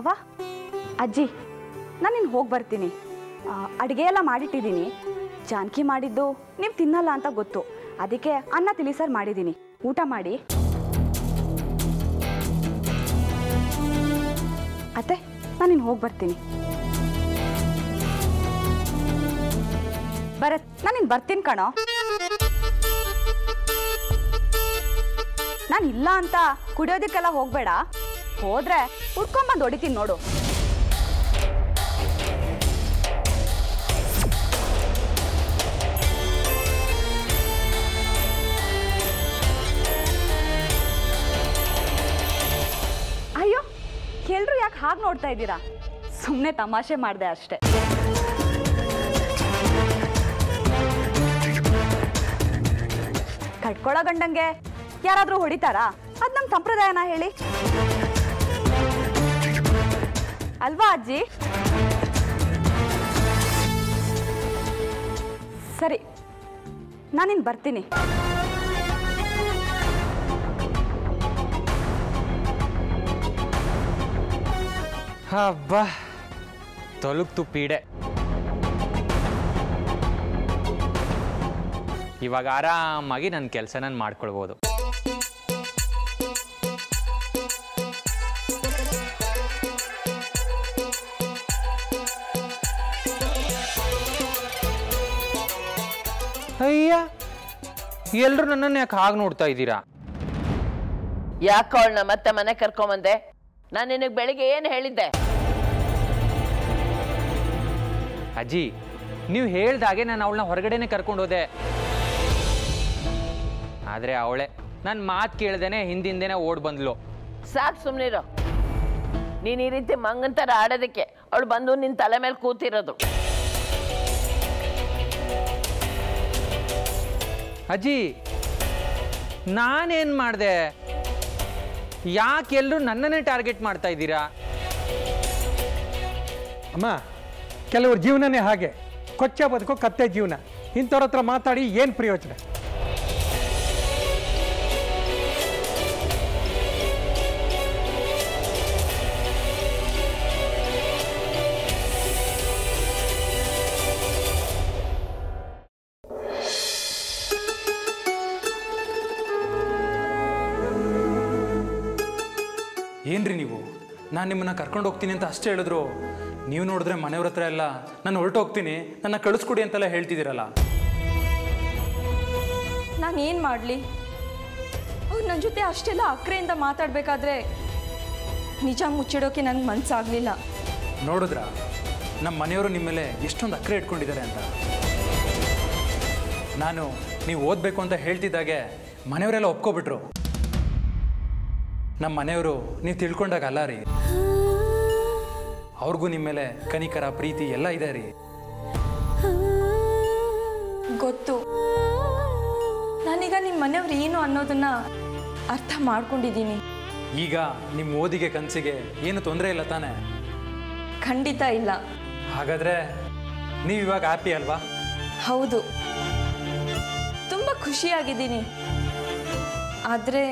ಮಾವ ಅಜ್ಜಿ ನಾನು ಇನ್ನು ಹೋಗಿ ಬರ್ತೀನಿ. ಅಡುಗೆ ಎಲ್ಲ ಮಾಡಿಟ್ಟಿದ್ದೀನಿ. ಜಾನಕಿ ಮಾಡಿದ್ದು ನೀವು ತಿನ್ನಲ್ಲ ಅಂತ ಗೊತ್ತು, ಅದಕ್ಕೆ ಅನ್ನ ತಿಳಿಸಾರು ಮಾಡಿದ್ದೀನಿ, ಊಟ ಮಾಡಿ. ಅತ್ತೆ ನಾನು ಇನ್ನು ಹೋಗಿ ಬರ್ತೀನಿ. ಭರತ್ ನಾನು ಇನ್ನು ಬರ್ತೀನಿ ಕಣೋ. ನಾನು ಇಲ್ಲ ಅಂತ ಕುಡಿಯೋದಕ್ಕೆಲ್ಲ ಹೋಗಬೇಡ, ಹೋದ್ರೆ ಹುಡ್ಕೊಂಬಂದು ಹೊಡಿತೀನಿ ನೋಡು. ಅಯ್ಯೋ ಎಲ್ರು ಯಾಕೆ ಹಾಗೆ ನೋಡ್ತಾ ಇದ್ದೀರಾ? ಸುಮ್ಮನೆ ತಮಾಷೆ ಮಾಡಿದೆ ಅಷ್ಟೆ. ಕಟ್ಕೊಳ್ಳೋ ಗಂಡಂಗೆ ಯಾರಾದರೂ ಹೊಡಿತಾರಾ? ಅದು ನಮ್ಮ ಸಂಪ್ರದಾಯನ ಹೇಳಿ, ಅಲ್ವಾ ಅಜ್ಜಿ? ಸರಿ ನಾನಿನ್ನು ಬರ್ತೀನಿ. ಹಬ್ಬ ತೊಲಗ್ತು ಪೀಡೆ. ಇವಾಗ ಆರಾಮಾಗಿ ನನ್ನ ಕೆಲಸ ನಾನು ಮಾಡ್ಕೊಳ್ಬೋದು. ಅಯ್ಯ ಎಲ್ರು ನನ್ನನ್ನು ಯಾಕೆ ಹಾಗೆ ನೋಡ್ತಾ ಇದ್ದೀರಾ? ಯಾಕೆ ಅವಳನ್ನ ಮತ್ತೆ ಮನೆ ಕರ್ಕೊಂಬಂದೆ? ನಾನು ನಿನಗೆ ಬೆಳಿಗ್ಗೆ ಏನು ಹೇಳಿದ್ದೆ? ಅಜ್ಜಿ ನೀವು ಹೇಳ್ದಾಗೆ ನಾನು ಅವಳನ್ನ ಹೊರಗಡೆನೆ ಕರ್ಕೊಂಡು ಹೋದೆ. ಆದರೆ ಅವಳೆ ನನ್ನ ಮಾತು ಕೇಳ್ದೇನೆ ಹಿಂದಿಂದೇನೆ ಓಡ್ ಬಂದ್ಲು. ಸಾಕು ಸುಮ್ಮನಿರೋ. ನೀನು ಈ ರೀತಿ ಮಂಗನ್ ಥರ ಆಡೋದಕ್ಕೆ ಅವಳು ಬಂದು ನಿನ್ನ ತಲೆ ಮೇಲೆ ಕೂತಿರೋದು. ಅಜ್ಜಿ ನಾನೇನು ಮಾಡಿದೆ? ಯಾಕೆಲ್ಲರೂ ನನ್ನನ್ನೇ ಟಾರ್ಗೆಟ್ ಮಾಡ್ತಾ ಇದ್ದೀರಾ? ಅಮ್ಮ, ಕೆಲವ್ರ ಜೀವನನೇ ಹಾಗೆ, ಕೊಚ್ಚ ಬದುಕೋ ಕತ್ತೆ ಜೀವನ. ಇಂಥವ್ರ ಹತ್ರ ಮಾತಾಡಿ ಏನು ಪ್ರಯೋಜನ? ಏನ್ರಿ ನೀವು? ನಾನು ನಿಮ್ಮನ್ನು ಕರ್ಕೊಂಡು ಹೋಗ್ತೀನಿ ಅಂತ ಅಷ್ಟೇ ಹೇಳಿದ್ರು. ನೀವು ನೋಡಿದ್ರೆ ಮನೆಯವ್ರ ಹತ್ರ ಎಲ್ಲ ನಾನು ಹೊರಟೋಗ್ತೀನಿ, ನನ್ನ ಕಳಿಸ್ಕೊಡಿ ಅಂತೆಲ್ಲ ಹೇಳ್ತಿದ್ದೀರಲ್ಲ. ನಾನು ಏನು ಮಾಡಲಿ? ಅವ್ರು ನನ್ನ ಜೊತೆ ಅಷ್ಟೆಲ್ಲ ಅಕ್ರೆಯಿಂದ ಮಾತಾಡಬೇಕಾದ್ರೆ ನಿಜ ಮುಚ್ಚಿಡೋಕೆ ನನಗೆ ಮನಸ್ಸಾಗಲಿಲ್ಲ. ನೋಡಿದ್ರಾ ನಮ್ಮ ಮನೆಯವರು ನಿಮ್ಮ ಮೇಲೆ ಎಷ್ಟೊಂದು ಅಕ್ರೆ ಇಟ್ಕೊಂಡಿದ್ದಾರೆ ಅಂತ? ನಾನು ನೀವು ಓದಬೇಕು ಅಂತ ಹೇಳ್ತಿದ್ದಾಗೆ ಮನೆಯವರೆಲ್ಲ ಒಪ್ಕೊಬಿಟ್ರು. ನಮ್ಮ ಮನೆಯವರು ನೀವು ತಿಳ್ಕೊಂಡಾಗ ಅಲ್ಲ ರೀ, ಅವ್ರಿಗೂ ನಿಮ್ಮ ಮೇಲೆ ಕನಿಕರ ಪ್ರೀತಿ ಎಲ್ಲ ಇದೆ ರೀ. ಗೊತ್ತು. ನಾನೀಗ ನಿಮ್ಮ ಮನೆಯವ್ರು ಏನು ಅನ್ನೋದನ್ನ ಅರ್ಥ ಮಾಡ್ಕೊಂಡಿದ್ದೀನಿ. ಈಗ ನಿಮ್ಮ ಓದಿಗೆ ಕನಸಿಗೆ ಏನು ತೊಂದರೆ ಇಲ್ಲ ತಾನೇ? ಖಂಡಿತ ಇಲ್ಲ. ಹಾಗಾದರೆ ನೀವು ಇವಾಗ ಹ್ಯಾಪಿ ಅಲ್ವಾ? ಹೌದು, ತುಂಬ ಖುಷಿಯಾಗಿದ್ದೀನಿ. ಆದರೆ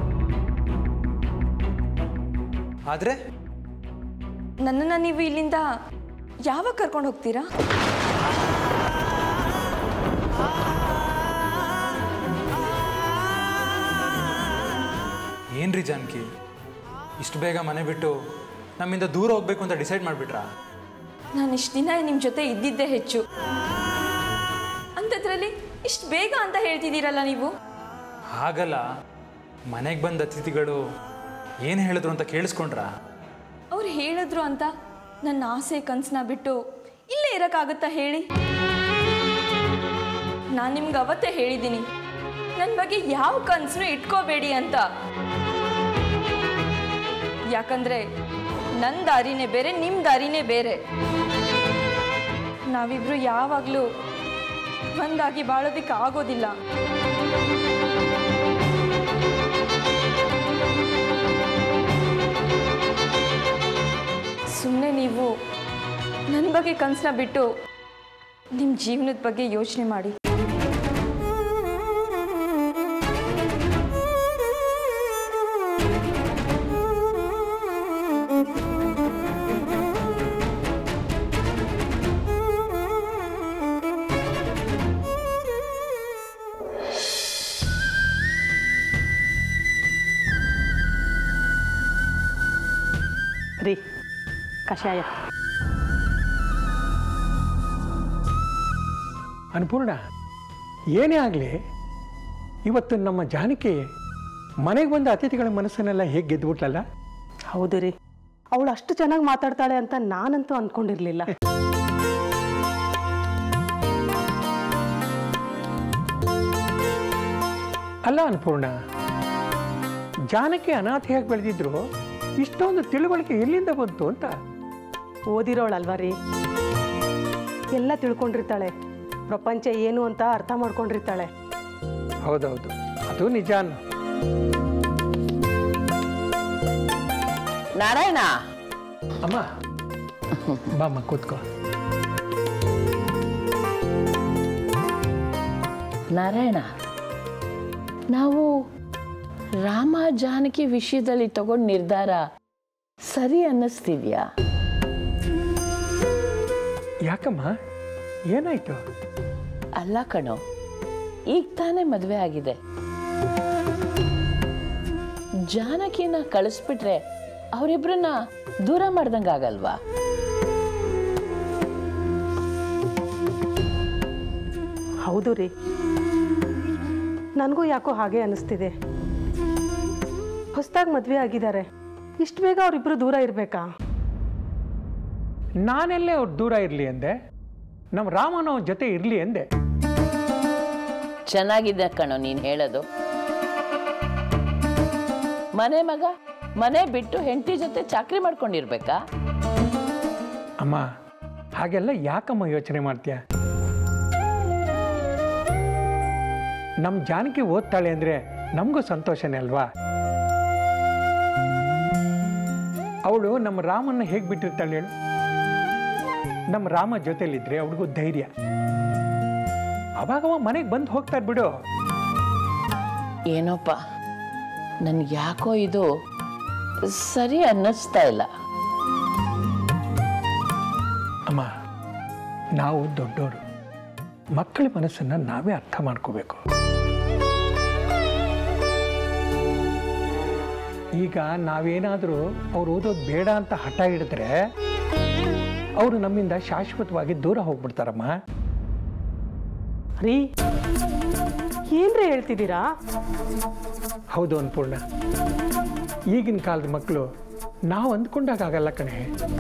ನನ್ನನ್ನು ನೀವು ಇಲ್ಲಿಂದ ಯಾವಾಗ ಕರ್ಕೊಂಡು ಹೋಗ್ತೀರಾ? ಏನ್ರಿ ಜಾನಕಿ, ಇಷ್ಟು ಬೇಗ ಮನೆ ಬಿಟ್ಟು ನಮ್ಮಿಂದ ದೂರ ಹೋಗ್ಬೇಕು ಅಂತ ಡಿಸೈಡ್ ಮಾಡಿಬಿಟ್ರಾ? ನಾನು ಇಷ್ಟು ದಿನ ನಿಮ್ಮ ಜೊತೆ ಇದ್ದಿದ್ದೇ ಹೆಚ್ಚು, ಅಂಥದ್ರಲ್ಲಿ ಇಷ್ಟು ಬೇಗ ಅಂತ ಹೇಳ್ತಿದ್ದೀರಲ್ಲ ನೀವು. ಹಾಗಲ್ಲ, ಮನೆಗೆ ಬಂದ ಅತಿಥಿಗಳು ಏನು ಹೇಳಿದ್ರು ಅಂತ ಕೇಳಿಸ್ಕೊಂಡ್ರಾ? ಅವ್ರು ಹೇಳಿದ್ರು ಅಂತ ನನ್ನ ಆಸೆ ಕನಸನ್ನ ಬಿಟ್ಟು ಇಲ್ಲೇ ಇರೋಕ್ಕಾಗುತ್ತಾ ಹೇಳಿ? ನಾನು ನಿಮ್ಗೆ ಅವತ್ತೇ ಹೇಳಿದ್ದೀನಿ, ನನ್ನ ಬಗ್ಗೆ ಯಾವ ಕನಸನ್ನು ಇಟ್ಕೋಬೇಡಿ ಅಂತ. ಯಾಕಂದರೆ ನನ್ನ ದಾರಿನೇ ಬೇರೆ, ನಿಮ್ಮ ದಾರಿನೇ ಬೇರೆ. ನಾವಿಬ್ರು ಯಾವಾಗಲೂ ಒಂದಾಗಿ ಬಾಳೋದಕ್ಕೆ ಆಗೋದಿಲ್ಲ. ಸುಮ್ಮನೆ ನೀವು ನನ್ನ ಬಗ್ಗೆ ಕನಸನ್ನ ಬಿಟ್ಟು ನಿಮ್ಮ ಜೀವನದ ಬಗ್ಗೆ ಯೋಚನೆ ಮಾಡಿ. ಕಷಾಯ. ಅನ್ಪೂರ್ಣ, ಏನೇ ಆಗಲಿ ಇವತ್ತು ನಮ್ಮ ಜಾನಕಿ ಮನೆಗೆ ಬಂದ ಅತಿಥಿಗಳ ಮನಸ್ಸನ್ನೆಲ್ಲ ಹೇಗೆ ಗೆದ್ದುಬಿಟ್ಲಲ್ಲ. ಹೌದು ರೀ, ಅವಳು ಅಷ್ಟು ಚೆನ್ನಾಗಿ ಮಾತಾಡ್ತಾಳೆ ಅಂತ ನಾನಂತೂ ಅಂದ್ಕೊಂಡಿರಲಿಲ್ಲ. ಅಲ್ಲ ಅನ್ಪೂರ್ಣ, ಜಾನಕಿ ಅನಾಥೆಯಾಗಿ ಬೆಳೆದಿದ್ರು ಇಷ್ಟೊಂದು ತಿಳುವಳಿಕೆ ಎಲ್ಲಿಂದ ಬಂತು ಅಂತ. ಓದಿರೋಳಲ್ವ ರೀ, ಎಲ್ಲ ತಿಳ್ಕೊಂಡಿರ್ತಾಳೆ, ಪ್ರಪಂಚ ಏನು ಅಂತ ಅರ್ಥ ಮಾಡ್ಕೊಂಡಿರ್ತಾಳೆ. ಹೌದೌದು, ಅದು ನಿಜ. ನಾರಾಯಣ, ಅಮ್ಮ ಬಾಮ್ಮ ಕೂತ್ಕೋ. ನಾರಾಯಣ, ನಾವು ರಾಮ ಜಾನಕಿ ವಿಷಯದಲ್ಲಿ ತಗೊಂಡ ನಿರ್ಧಾರ ಸರಿ ಅನ್ನಿಸ್ತಿದ್ಯಾ? ಯಾಕಮ್ಮ, ಏನಾಯ್ತು? ಅಲ್ಲ ಕಣೋ, ಈಗ ತಾನೇ ಮದುವೆ ಆಗಿದೆ. ಜಾನಕಿನ ಕಳಿಸ್ಬಿಟ್ರೆ ಅವರಿಬ್ರನ್ನ ದೂರ ಮಾಡ್ದಂಗಾಗಲ್ವಾ? ಹೌದು ರೀ, ನನಗೂ ಯಾಕೋ ಹಾಗೆ ಅನ್ನಿಸ್ತಿದೆ. ಹೊಸದಾಗಿ ಮದುವೆ ಆಗಿದ್ದಾರೆ, ಇಷ್ಟು ಬೇಗ ಅವರಿಬ್ರು ದೂರ ಇರಬೇಕಾ? ನಾನೆಲ್ಲೇ ಅವ್ರು ದೂರ ಇರಲಿ ಎಂದೆ, ನಮ್ಮ ರಾಮನ ಅವ್ರ ಜೊತೆ ಇರಲಿ ಎಂದೆ. ಚೆನ್ನಾಗಿದೆ ಕಣೋ ನೀನು ಹೇಳೋದು. ಮನೆ ಮಗ ಮನೆ ಬಿಟ್ಟು ಹೆಂಡತಿ ಜೊತೆ ಚಾಕ್ರಿ ಮಾಡ್ಕೊಂಡಿರ್ಬೇಕಾ? ಅಮ್ಮ, ಹಾಗೆಲ್ಲ ಯಾಕಮ್ಮ ಯೋಚನೆ ಮಾಡ್ತೀಯ? ನಮ್ಮ ಜಾನಕಿ ಓದ್ತಾಳೆ ಅಂದರೆ ನಮಗೂ ಸಂತೋಷನೇ ಅಲ್ವಾ? ಅವಳು ನಮ್ಮ ರಾಮನ್ನ ಹೇಗೆ ಬಿಟ್ಟಿರ್ತಾಳೆ ಹೇಳು? ನಮ್ಮ ರಾಮ ಜೊತೆಲಿದ್ರೆ ಅವಳಿಗೂ ಧೈರ್ಯ. ಅವಾಗವ ಮನೆಗೆ ಬಂದು ಹೋಗ್ತಾರೆ ಬಿಡು. ಏನೋಪ್ಪ, ನನ್ಗೆ ಯಾಕೋ ಇದು ಸರಿ ಅನ್ನಿಸ್ತಾ ಇಲ್ಲ. ಅಮ್ಮ, ನಾವು ದೊಡ್ಡೋರು, ಮಕ್ಕಳ ಮನಸ್ಸನ್ನು ನಾವೇ ಅರ್ಥ ಮಾಡ್ಕೋಬೇಕು. ಈಗ ನಾವೇನಾದರೂ ಅವ್ರು ಓದೋದು ಬೇಡ ಅಂತ ಹಠ ಹಿಡಿದ್ರೆ ಅವರು ನಮ್ಮಿಂದ ಶಾಶ್ವತವಾಗಿ ದೂರ ಹೋಗ್ಬಿಡ್ತಾರಮ್ಮ. ರೀ, ಏನ್ರಿ ಹೇಳ್ತಿದ್ದೀರಾ? ಹೌದು ಅನ್ಪೂರ್ಣ, ಈಗಿನ ಕಾಲದ ಮಕ್ಕಳು ನಾವು ಅಂದ್ಕೊಂಡಾಗಲ್ಲ ಕಣೆ.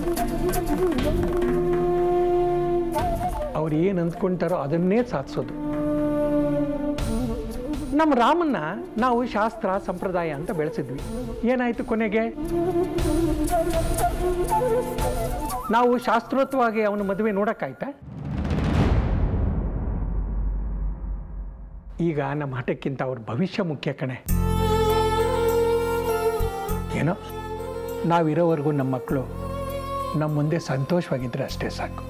ಅವ್ರು ಏನು ಅಂದ್ಕೊಂತಾರೋ ಅದನ್ನೇ ಸಾಧಿಸೋದು. ನಮ್ಮ ರಾಮನ್ನ ನಾವು ಶಾಸ್ತ್ರ ಸಂಪ್ರದಾಯ ಅಂತ ಬೆಳೆಸಿದ್ವಿ. ಏನಾಯ್ತು ಕೊನೆಗೆ? ನಾವು ಶಾಸ್ತ್ರೋಕ್ತವಾಗಿ ಅವನ ಮದುವೆ ನೋಡೋಕ್ಕಾಯ್ತಾ? ಈಗ ನಮ್ಮ ಹಠಕ್ಕಿಂತ ಅವ್ರ ಭವಿಷ್ಯ ಮುಖ್ಯ ಕಣೆ. ಏನೋ ನಾವಿರೋವರೆಗೂ ನಮ್ಮ ಮಕ್ಕಳು ನಮ್ಮ ಮುಂದೆ ಸಂತೋಷವಾಗಿದ್ದರೆ ಅಷ್ಟೇ ಸಾಕು.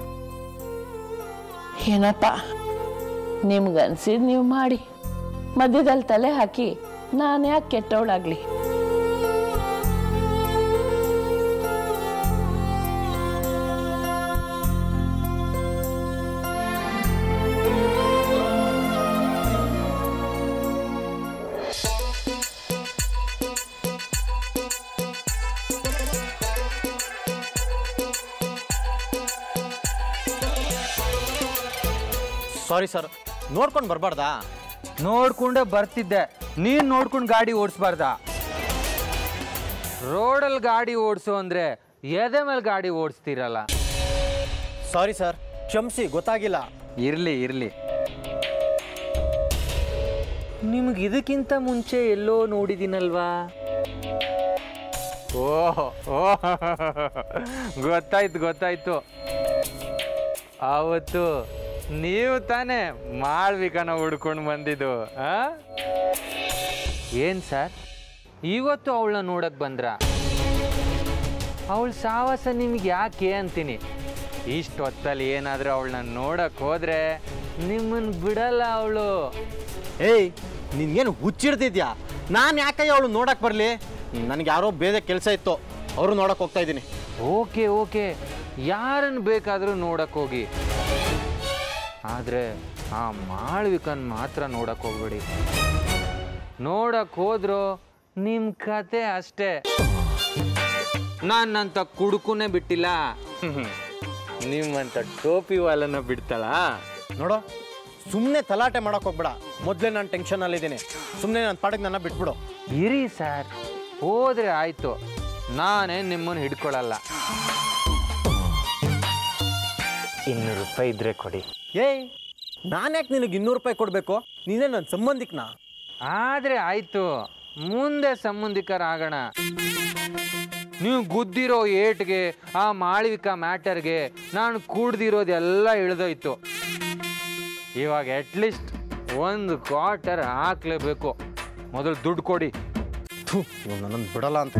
ಏನಪ್ಪ, ನಿಮ್ಗನ್ಸಿದ್ ನೀವು ಮಾಡಿ, ಮಧ್ಯದಲ್ಲಿ ತಲೆ ಹಾಕಿ ನಾನು ಯಾಕೆ ಕೆಟ್ಟವಳಾಗ್ಲಿ? ಸಾರಿ ಸರ್, ನೋಡ್ಕೊಂಡು ಬರಬಾರ್ದಾ? ನೋಡ್ಕೊಂಡೆ ಬರ್ತಿದ್ದೆ, ನೀನು ನೋಡ್ಕೊಂಡು ಗಾಡಿ ಓಡಿಸ್ಬಾರ್ದ? ರೋಡಲ್ಲಿ ಗಾಡಿ ಓಡಿಸು ಅಂದರೆ ಎದೆ ಮೇಲೆ ಗಾಡಿ ಓಡಿಸ್ತೀರಲ್ಲ. ಸಾರಿ ಸರ್, ಕ್ಷಮಿಸಿ, ಗೊತ್ತಾಗಿಲ್ಲ. ಇರಲಿ ಇರಲಿ. ನಿಮ್ಗೆ ಇದಕ್ಕಿಂತ ಮುಂಚೆ ಎಲ್ಲೋ ನೋಡಿದ್ದೀನಲ್ವಾ? ಓಹ್ ಓಹ್, ಗೊತ್ತಾಯ್ತು ಗೊತ್ತಾಯ್ತು. ಆವತ್ತು ನೀವು ತಾನೇ ಮಾಳ್ವಿಕನ ಹುಡ್ಕೊಂಡು ಬಂದಿದ್ದು? ಏನು ಸರ್, ಇವತ್ತು ಅವಳನ್ನ ನೋಡಕ್ಕೆ ಬಂದ್ರ? ಅವಳ ಸಾವಾಸ ನಿಮ್ಗೆ ಯಾಕೆ ಅಂತೀನಿ. ಇಷ್ಟು ಹೊತ್ತಲ್ಲಿ ಏನಾದರೂ ಅವಳನ್ನ ನೋಡಕ್ಕೆ ಹೋದ್ರೆ ನಿಮ್ಮನ್ನು ಬಿಡಲ್ಲ ಅವಳು. ಏಯ್, ನಿನ್ಗೇನು ಹುಚ್ಚಿಡ್ತಿದ್ಯಾ? ನಾನು ಯಾಕಯ್ಯ ಅವಳು ನೋಡಕ್ಕೆ ಬರಲಿ? ನನಗೆ ಯಾರೋ ಬೇರೆ ಕೆಲಸ ಇತ್ತು, ಅವರು ನೋಡಕ್ಕೆ ಹೋಗ್ತಾ ಇದ್ದೀನಿ. ಓಕೆ ಓಕೆ, ಯಾರನ್ನು ಬೇಕಾದರೂ ನೋಡಕ್ಕೆ ಹೋಗಿ, ಆದರೆ ಆ ಮಾಳ್ವಿಕನ್ ಮಾತ್ರ ನೋಡಕ್ಕೆ ಹೋಗ್ಬೇಡಿ. ನೋಡಕ್ಕೆ ಹೋದ್ರು ನಿಮ್ಮ ಕತೆ ಅಷ್ಟೇ. ನಾನಂತ ಕುಡುಕುನೇ ಬಿಟ್ಟಿಲ್ಲ. ನಿಮ್ಮಂತ ಟೋಪಿ ವಾಲನ ಬಿಡ್ತಾಳ? ನೋಡು, ಸುಮ್ಮನೆ ತಲಾಟೆ ಮಾಡೋಕೆ ಹೋಗ್ಬೇಡ. ಮೊದಲೇ ನಾನು ಟೆನ್ಷನಲ್ಲಿದ್ದೀನಿ. ಸುಮ್ಮನೆ ನನ್ನ ಪಾಡಿಗೆ ನನ್ನ ಬಿಟ್ಬಿಡು. ಇರಿ ಸರ್, ಹೋದ್ರೆ ಆಯ್ತು, ನಾನೇ ನಿಮ್ಮನ್ನು ಹಿಡ್ಕೊಳಲ್ಲ. 200 ರೂಪಾಯಿ ಇದ್ರೆ ಕೊಡಿ. ಏಯ್, ನಾನು ಯಾಕೆ ನಿನಗೆ 200 ರೂಪಾಯಿ ಕೊಡಬೇಕು? ನೀನೇ ನನ್ನ ಸಂಬಂಧಿಕನಾ? ಆದರೆ ಆಯಿತು, ಮುಂದೆ ಸಂಬಂಧಿಕರಾಗೋಣ. ನೀವು ಗುದ್ದಿರೋ ಏಟ್ಗೆ, ಆ ಮಾಳವಿಕಾ ಮ್ಯಾಟರ್ಗೆ ನಾನು ಕೂಡ್ದಿರೋದೆಲ್ಲ ಇಳಿದೋಯ್ತು. ಇವಾಗ ಅಟ್ಲೀಸ್ಟ್ 1 ಕ್ವಾರ್ಟರ್ ಹಾಕ್ಲೇಬೇಕು. ಮೊದಲು ದುಡ್ಡು ಕೊಡಿ. ನನ್ನನ್ನು ಬಿಡಲ್ಲ ಅಂತ.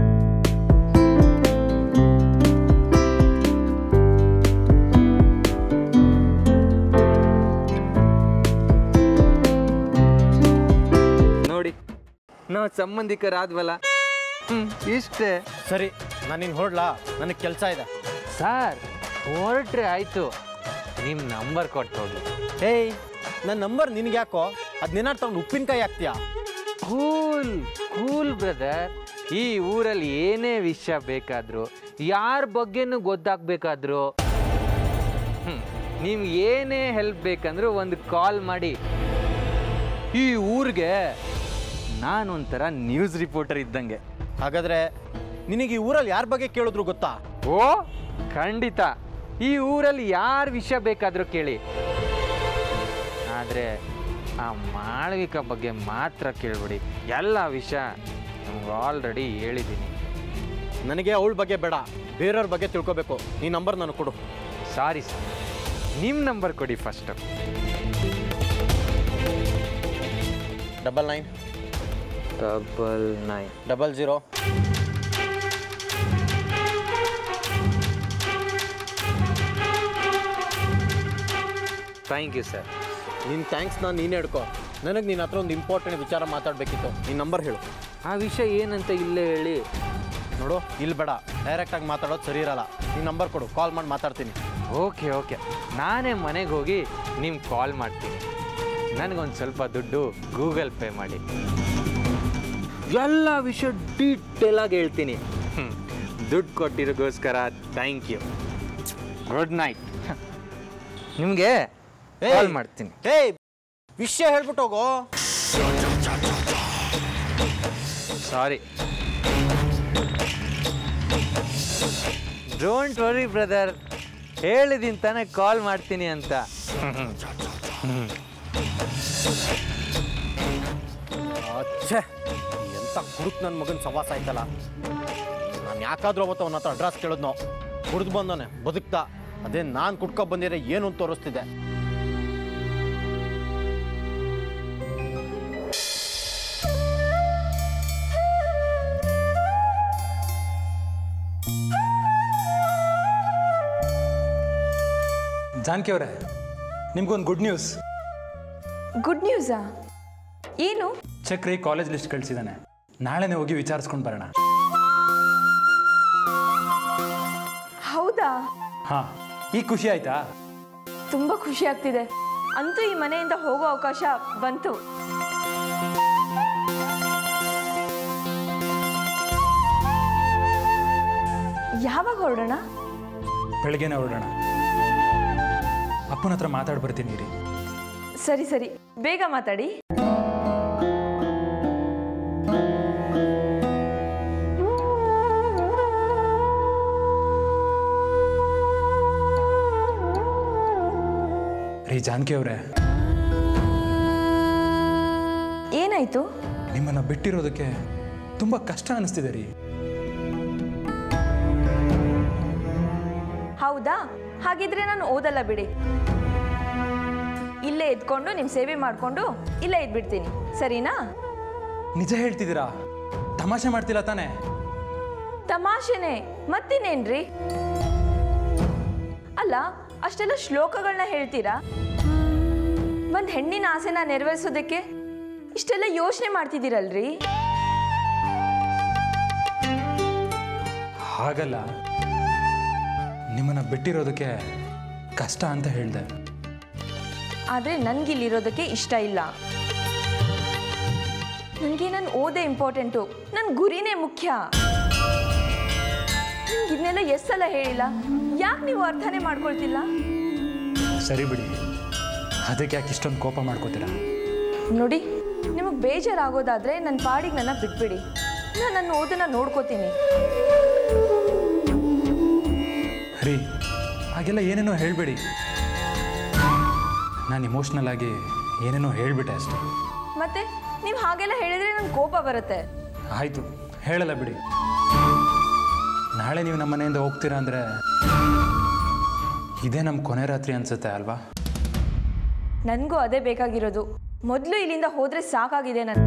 ನೋಡಿ, ನಾವು ಸಂಬಂಧಿಕರಾದ್ವಲ್ಲ, ಇಷ್ಟೇ. ಸರಿ, ನಾನು ನಿನ್ನ ಹೊರಡ್ಲಾ? ನನಗೆ ಕೆಲಸ ಇದೆ. ಸರ್, ಹೊರಟ್ರೆ ಆಯಿತು, ನಿಮ್ಮ ನಂಬರ್ ಕೊಟ್ಟು ಹೋಗಿ. ಏಯ್, ನನ್ನ ನಂಬರ್ ನಿನಗೆ ಯಾಕೋ? ಅದನ್ನೇನಾರು ತಗೊಂಡು ಉಪ್ಪಿನಕಾಯಿ ಹಾಕ್ತೀಯಾ? Cool cool brother. ಈ ಊರಲ್ಲಿ ಏನೇ ವಿಷಯ ಬೇಕಾದರೂ, ಯಾರ ಬಗ್ಗೆನೂ ಗೊತ್ತಾಗಬೇಕಾದ್ರೂ, ನಿಮ್ಗೆ ಏನೇ ಹೆಲ್ಪ್ ಬೇಕಂದ್ರೂ ಒಂದು ಕಾಲ್ ಮಾಡಿ. ಈ ಊರಿಗೆ ನಾನೊಂಥರ ನ್ಯೂಸ್ ರಿಪೋರ್ಟರ್ ಇದ್ದಂಗೆ. ಹಾಗಾದರೆ ನಿನಗೆ ಈ ಊರಲ್ಲಿ ಯಾರ ಬಗ್ಗೆ ಕೇಳಿದ್ರು ಗೊತ್ತಾ? ಓ ಖಂಡಿತ, ಈ ಊರಲ್ಲಿ ಯಾರ ವಿಷಯ ಬೇಕಾದರೂ ಕೇಳಿ. ಆದರೆ ಆ ಮಾಳವಿಕಾ ಬಗ್ಗೆ ಮಾತ್ರ ಕೇಳ್ಬಿಡಿ. ಎಲ್ಲ ವಿಷಯ ನಮ್ಗೆ ಆಲ್ರೆಡಿ ಹೇಳಿದ್ದೀನಿ. ನನಗೆ ಅವಳ ಬಗ್ಗೆ ಬೇಡ, ಬೇರೆಯವ್ರ ಬಗ್ಗೆ ತಿಳ್ಕೊಬೇಕು. ಈ ನಂಬರ್ ನನಗೆ ಕೊಡು. ಸಾರಿ ಸರ್, ನಿಮ್ಮ ನಂಬರ್ ಕೊಡಿ ಫಸ್ಟು. 99 00 thank you sir. ನಿನ್ನ ಥ್ಯಾಂಕ್ಸ್ನ ನೀನೇ ಹಿಡ್ಕೊ. ನನಗೆ ನಿನ್ನ ಹತ್ರ ಒಂದು ಇಂಪಾರ್ಟೆಂಟ್ ವಿಚಾರ ಮಾತಾಡಬೇಕಿತ್ತು. ನಿನ್ನ ನಂಬರ್ ಹೇಳು. ಆ ವಿಷಯ ಏನಂತ ಇಲ್ಲೇ ಹೇಳಿ. ನೋಡು, ಇಲ್ಲಿ ಬೇಡ, ಡೈರೆಕ್ಟಾಗಿ ಮಾತಾಡೋದು ಸರಿ ಇರಲ್ಲ. ನೀನು ನಂಬರ್ ಕೊಡು, ಕಾಲ್ ಮಾಡಿ ಮಾತಾಡ್ತೀನಿ. ಓಕೆ ಓಕೆ, ನಾನೇ ಮನೆಗೆ ಹೋಗಿ ನಿಮ್ಗೆ ಕಾಲ್ ಮಾಡ್ತೀನಿ. ನನಗೊಂದು ಸ್ವಲ್ಪ ದುಡ್ಡು ಗೂಗಲ್ ಪೇ ಮಾಡಿ. ಎಲ್ಲ ವಿಷಯ ಡೀಟೇಲಾಗಿ ಹೇಳ್ತೀನಿ. ದುಡ್ಡು ಕೊಟ್ಟಿರೋಗೋಸ್ಕರ ಥ್ಯಾಂಕ್ ಯು. Good night. ನಿಮಗೆ ಕಾಲ್ ಮಾಡ್ತೀನಿ. ಏಯ್, ವಿಷಯ ಹೇಳ್ಬಿಟ್ಟು ಹೋಗೋ. ಸಾರಿ. ಡೋಂಟ್ ವರಿ ಬ್ರದರ್, ಹೇಳಿದ್ದೀನಿ ತಾನೇ ಕಾಲ್ ಮಾಡ್ತೀನಿ ಅಂತ. ಅಚ್ಚೆ, ಎಂಥ ಕುಡುಕ್ ನನ್ನ ಮಗನ ಸವಾಸ ಆಯ್ತಲ್ಲ. ನಾನು ಯಾಕಾದ್ರೂ ಅವತ್ತು ಅವನ ಹತ್ರ ಅಡ್ರೆಸ್ ಕೇಳಿದ್ನೋ, ಕುಡ್ದು ಬಂದವನೆ ಬದುಕ್ತ. ಅದೇ ನಾನು ಕುಡ್ಕೊ ಬಂದಿದ್ರೆ ಏನು ಅಂತ ತೋರಿಸ್ತಿದ್ದೆ. ಜಾನಕಿ ಅವರೇ, ನಿಮ್ಗೊಂದು ಗುಡ್ ನ್ಯೂಸ್. ಗುಡ್ ನ್ಯೂಸಾ? ಏನು? ಚಕ್ರಿ ಕಾಲೇಜ್ ಲಿಸ್ಟ್ ಕಳಿಸಿದ್ದಾನೆ. ನಾಳೆನೇ ಹೋಗಿ ವಿಚಾರಿಸ್ಕೊಂಡು ಬರೋಣ. ಹೌದಾ? ಹಾಂ, ಈಗ ಖುಷಿ ಆಯ್ತಾ? ತುಂಬ ಖುಷಿ ಆಗ್ತಿದೆ. ಅಂತೂ ಈ ಮನೆಯಿಂದ ಹೋಗೋ ಅವಕಾಶ ಬಂತು. ಯಾವಾಗ ಹೊರಡೋಣ? ಬೆಳಗ್ಗೆನೇ ಹೊರಡೋಣ. ಅಪ್ಪನ ಹತ್ರ ಮಾತಾಡಿ ಬರ್ತೀನಿ ರೀ. ಸರಿ ಸರಿ, ಬೇಗ ಮಾತಾಡಿ. ರೀ ಜಾನಕಿ ಅವರೇ, ಏನಾಯ್ತು? ನಿಮ್ಮನ್ನು ಬಿಟ್ಟಿರೋದಕ್ಕೆ ತುಂಬ ಕಷ್ಟ ಅನಿಸ್ತಿದೆ ರೀ. ಹೌದಾ? ಹಾಗಿದ್ರೆ ನಾನು ಓದಲ್ಲ ಬಿಡಿ. ಇಲ್ಲೇ ಎದ್ಕೊಂಡು ನಿಮ್ಮ ಸೇವೆ ಮಾಡಿಕೊಂಡು ಇಲ್ಲೇ ಇದ್ಬಿಡ್ತೀನಿ, ಸರಿನಾ? ನಿಜ ಹೇಳ್ತಿದ್ದೀರಾ? ತಮಾಷೆ ಮಾಡ್ತಿಲ್ಲ ತಾನೇ? ತಮಾಷೆನೆ, ಮತ್ತಿನ್ನೇನ್ರಿ? ಅಲ್ಲ, ಅಷ್ಟೆಲ್ಲ ಶ್ಲೋಕಗಳನ್ನ ಹೇಳ್ತೀರಾ? ಒಂದು ಹೆಣ್ಣಿನ ಆಸೆನ ನೆರವೇರಿಸೋದಕ್ಕೆ ಇಷ್ಟೆಲ್ಲ ಯೋಚನೆ ಮಾಡ್ತಿದ್ದೀರಲ್ರಿ? ಹಾಗಲ್ಲ, ನಿಮ್ಮನ್ನು ಬಿಟ್ಟಿರೋದಕ್ಕೆ ಕಷ್ಟ ಅಂತ ಹೇಳಿದೆ. ಆದರೆ ನನಗಿಲ್ಲಿರೋದಕ್ಕೆ ಇಷ್ಟ ಇಲ್ಲ. ನನಗೆ ನನ್ನ ಓದೇ ಇಂಪಾರ್ಟೆಂಟು, ನನ್ನ ಗುರಿನೇ ಮುಖ್ಯ. ನಿಮ್ಗೆ ಇದನ್ನೆಲ್ಲ ಎಷ್ಟು ಸಲ ಹೇಳಿಲ್ಲ, ಯಾಕೆ ನೀವು ಅರ್ಥನೇ ಮಾಡ್ಕೊಳ್ತಿಲ್ಲ? ಸರಿ ಬಿಡಿ, ಅದಕ್ಕೆ ಯಾಕೆ ಇಷ್ಟೊಂದು ಕೋಪ ಮಾಡ್ಕೋತೀರಾ? ನೋಡಿ, ನಿಮಗೆ ಬೇಜಾರಾಗೋದಾದ್ರೆ ನನ್ನ ಪಾಡಿಗೆ ನನ್ನ ಬಿಟ್ಬಿಡಿ, ನಾನು ನನ್ನ ಓದನ್ನ ನೋಡ್ಕೋತೀನಿ. ರೀ, ಹಾಗೆಲ್ಲ ಏನೇನೋ ಹೇಳಬೇಡಿ. ನಾನು ಇಮೋಷ್ನಲ್ ಆಗಿ ಏನೇನೋ ಹೇಳಿಬಿಟ್ಟೆ ಅಷ್ಟೆ. ಮತ್ತೆ ನೀವು ಹಾಗೆಲ್ಲ ಹೇಳಿದ್ರೆ ನಂಗೆ ಕೋಪ ಬರುತ್ತೆ. ಆಯಿತು, ಹೇಳಲ್ಲ ಬಿಡಿ. ನಾಳೆ ನೀವು ನಮ್ಮ ಮನೆಯಿಂದ ಹೋಗ್ತೀರಾ ಅಂದರೆ ಇದೇ ನಮ್ಮ ಕೊನೆ ರಾತ್ರಿ ಅನಿಸುತ್ತೆ ಅಲ್ವಾ? ನನಗೂ ಅದೇ ಬೇಕಾಗಿರೋದು. ಮೊದಲು ಇಲ್ಲಿಂದ ಹೋದರೆ ಸಾಕಾಗಿದೆ ನಾನು.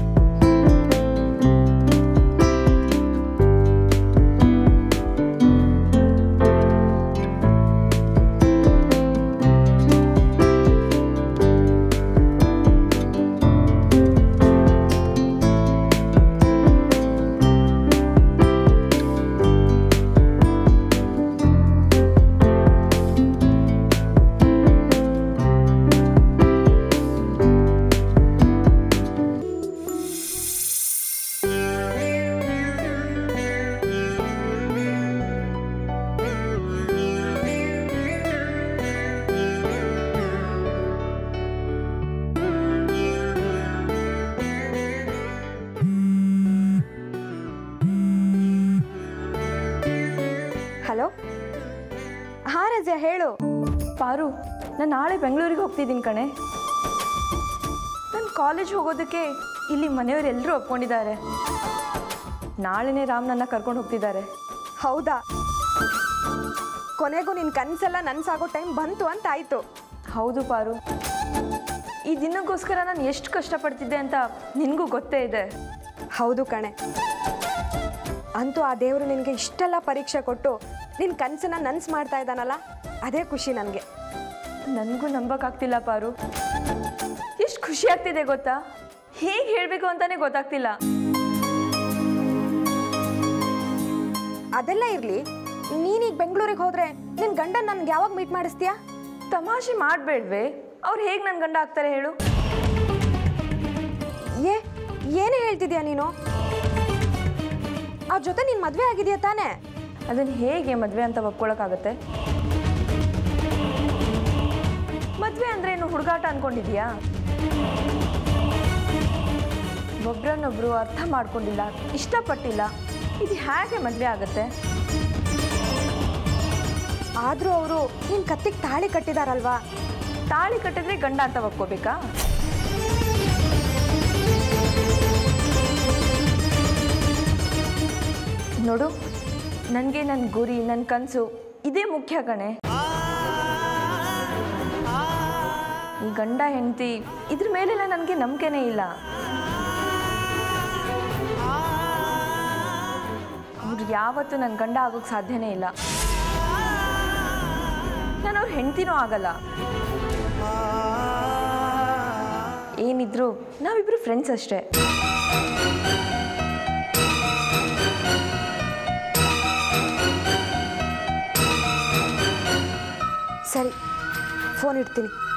ಹಲೋ, ಹಾಂ ರಜೆ, ಹೇಳು. ಪಾರು, ನಾನು ನಾಳೆ ಬೆಂಗಳೂರಿಗೆ ಹೋಗ್ತಿದ್ದೀನಿ ಕಣೆ. ನಾನು ಕಾಲೇಜ್ ಹೋಗೋದಕ್ಕೆ ಇಲ್ಲಿ ಮನೆಯವರೆಲ್ಲರೂ ಒಪ್ಕೊಂಡಿದ್ದಾರೆ. ನಾಳೆನೇ ರಾಮ್ ನನ್ನ ಕರ್ಕೊಂಡು ಹೋಗ್ತಿದ್ದಾರೆ. ಹೌದಾ? ಕೊನೆಗೂ ನಿನ್ನ ಕನಸೆಲ್ಲ ನನಸಾಗೋ ಟೈಮ್ ಬಂತು ಅಂತ ಆಯಿತು. ಹೌದು ಪಾರು, ಈ ದಿನಕ್ಕೋಸ್ಕರ ನಾನು ಎಷ್ಟು ಕಷ್ಟಪಡ್ತಿದ್ದೆ ಅಂತ ನಿನಗೂ ಗೊತ್ತೇ ಇದೆ. ಹೌದು ಕಣೆ, ಅಂತೂ ಆ ದೇವರು ನಿನಗೆ ಇಷ್ಟೆಲ್ಲ ಪರೀಕ್ಷೆ ಕೊಟ್ಟು ನಿನ್ನ ಕನಸನ್ನ ನನಸು ಮಾಡ್ತಾ ಇದ್ದಾನಲ್ಲ, ಅದೇ ಖುಷಿ ನನಗೆ. ನನಗೂ ನಂಬಕ್ಕಾಗ್ತಿಲ್ಲ ಪಾರು. ಎಷ್ಟು ಖುಷಿ ಆಗ್ತಿದೆ ಗೊತ್ತಾ? ಹೇಗೆ ಹೇಳಬೇಕು ಅಂತಾನೆ ಗೊತ್ತಾಗ್ತಿಲ್ಲ. ಅದೆಲ್ಲ ಇರಲಿ, ನೀನೀಗ ಬೆಂಗಳೂರಿಗೆ ಹೋದರೆ ನಿನ್ನ ಗಂಡನ ನನ್ಗೆ ಯಾವಾಗ ಮೀಟ್ ಮಾಡಿಸ್ತೀಯಾ? ತಮಾಷೆ ಮಾಡಬೇಡ್ವೆ? ಅವ್ರು ಹೇಗೆ ನನ್ನ ಗಂಡ ಆಗ್ತಾರೆ ಹೇಳು? ಏನೇ ಹೇಳ್ತಿದ್ಯಾ ನೀನು? ಆ ಜೊತೆ ನೀನು ಮದುವೆ ಆಗಿದೆಯಾ ತಾನೇ? ಅದನ್ನು ಹೇಗೆ ಮದುವೆ ಅಂತ ಒಪ್ಕೊಳ್ಳೋಕ್ಕಾಗತ್ತೆ? ಮದುವೆ ಅಂದರೆ ಏನು ಹುಡುಗಾಟ ಅಂದ್ಕೊಂಡಿದ್ಯಾ? ಒಬ್ರನ್ನೊಬ್ರು ಅರ್ಥ ಮಾಡ್ಕೊಂಡಿಲ್ಲ, ಇಷ್ಟಪಟ್ಟಿಲ್ಲ, ಇದು ಹೇಗೆ ಮದುವೆ ಆಗುತ್ತೆ? ಆದರೂ ಅವರು ನಿನ್ನ ಕತ್ತಿಗೆ ತಾಳಿ ಕಟ್ಟಿದಾರಲ್ವಾ? ತಾಳಿ ಕಟ್ಟಿದ್ರೆ ಗಂಡ ಅಂತ ಒಪ್ಕೋಬೇಕಾ? ನೋಡು, ನನಗೆ ನನ್ನ ಗುರಿ, ನನ್ನ ಕನಸು ಇದೇ ಮುಖ್ಯ ಕಣೆ. ಈ ಗಂಡ ಹೆಂಡತಿ ಇದ್ರ ಮೇಲೆಲ್ಲ ನನಗೆ ನಂಬಿಕೆನೇ ಇಲ್ಲ. ಅವ್ರು ಯಾವತ್ತೂ ನನ್ನ ಗಂಡ ಆಗೋಕ್ಕೆ ಸಾಧ್ಯನೇ ಇಲ್ಲ. ನಾನು ಅವ್ರ ಹೆಂಡತಿನೂ ಆಗಲ್ಲ. ಏನಿದ್ರು ನಾವಿಬ್ರು ಫ್ರೆಂಡ್ಸ್ ಅಷ್ಟೇ. ಸರಿ, ಫೋನ್ ಇಡ್ತೀನಿ.